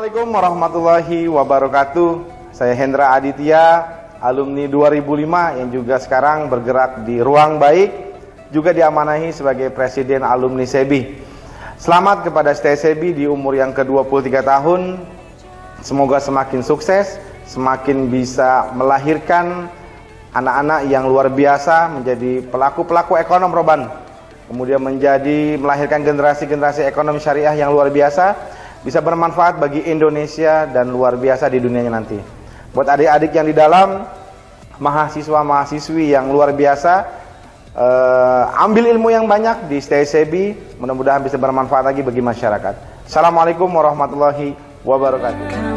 Assalamualaikum warahmatullahi wabarakatuh. Saya Hendra Aditya, alumni 2005 yang juga sekarang bergerak di ruang baik, juga diamanahi sebagai Presiden Alumni SEBI. Selamat kepada SEBI di umur yang ke-23 tahun. Semoga semakin sukses, semakin bisa melahirkan anak-anak yang luar biasa menjadi pelaku-pelaku ekonom Roban. Kemudian melahirkan generasi-generasi ekonomi syariah yang luar biasa, bisa bermanfaat bagi Indonesia dan luar biasa di dunianya nanti. Buat adik-adik yang di dalam, mahasiswa-mahasiswi yang luar biasa, ambil ilmu yang banyak di SEBI, mudah-mudahan bisa bermanfaat lagi bagi masyarakat. Assalamualaikum warahmatullahi wabarakatuh.